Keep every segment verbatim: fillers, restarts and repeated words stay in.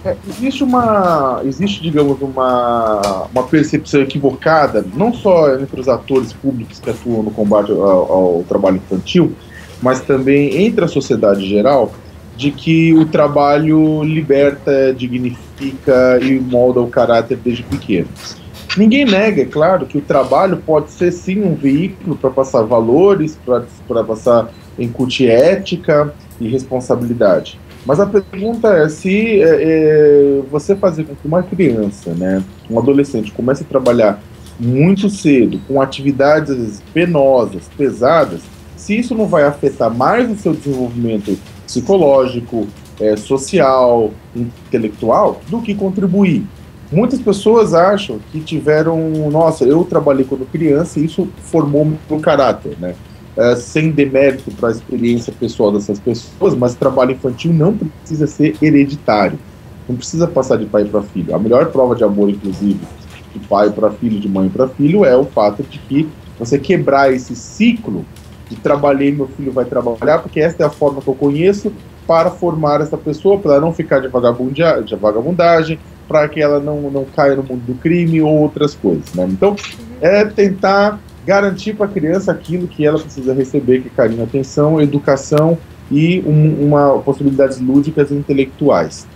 É, existe uma, existe, digamos, uma, uma percepção equivocada, não só entre os atores públicos que atuam no combate ao, ao trabalho infantil, mas também entre a sociedade geral, de que o trabalho liberta, dignifica e molda o caráter desde pequeno. Ninguém nega, é claro, que o trabalho pode ser sim um veículo para passar valores, para passar incutir ética e responsabilidade. Mas a pergunta é se é, é, você fazer com que uma criança, né, um adolescente, comece a trabalhar muito cedo, com atividades às vezes, penosas, pesadas, se isso não vai afetar mais o seu desenvolvimento psicológico, é, social, intelectual, do que contribuir. Muitas pessoas acham que tiveram, nossa, eu trabalhei quando criança e isso formou meu caráter, né? Uh, sem demérito para a experiência pessoal dessas pessoas, mas trabalho infantil não precisa ser hereditário, não precisa passar de pai para filho. A melhor prova de amor, inclusive, de pai para filho, de mãe para filho, é o fato de que você quebrar esse ciclo de trabalhei, meu filho vai trabalhar, porque esta é a forma que eu conheço para formar essa pessoa, para ela não ficar de, vagabundia, de vagabundagem, para que ela não, não caia no mundo do crime ou outras coisas, né? Então, é tentar garantir para a criança aquilo que ela precisa receber, que é carinho, atenção, educação e um, uma possibilidades lúdicas e intelectuais.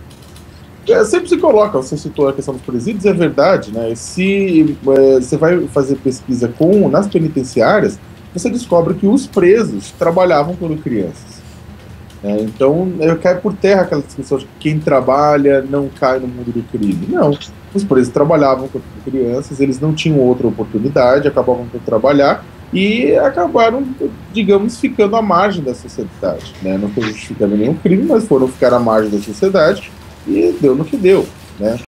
É, sempre se coloca, você citou a questão dos presídios, é verdade, né? Se é, você vai fazer pesquisa com, nas penitenciárias, você descobre que os presos trabalhavam quando crianças. É, então, cai por terra aquela discussão de que quem trabalha não cai no mundo do crime. Não, os presos trabalhavam quando crianças, eles não tinham outra oportunidade, acabavam por trabalhar e acabaram, digamos, ficando à margem da sociedade, né? Não estou justificando nenhum crime, mas foram ficar à margem da sociedade e deu no que deu, né?